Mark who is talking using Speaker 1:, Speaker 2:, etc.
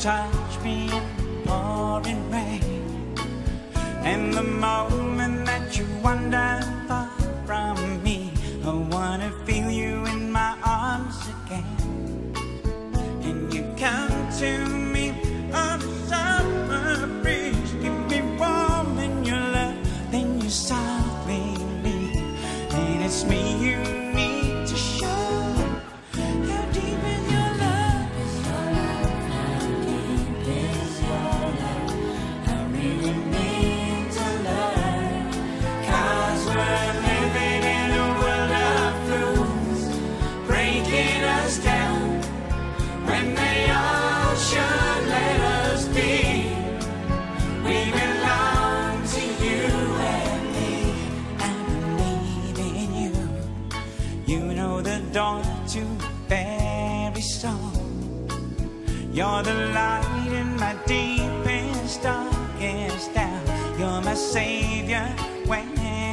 Speaker 1: touch me in pouring rain, and the moment that you wander far from me, I wanna feel you in my arms again. And you come to me on a summer breeze, keep me warm in your love, then you softly leave. And it's me you need to show. How deep is your love? How deep is your love? I really need to learn, 'cause we're living in a world of fools, breaking us down when they all should let us be. We belong to you and me. I believe in you. You know the door to every soul. You're the light in my deepest, darkest hour. You're my savior when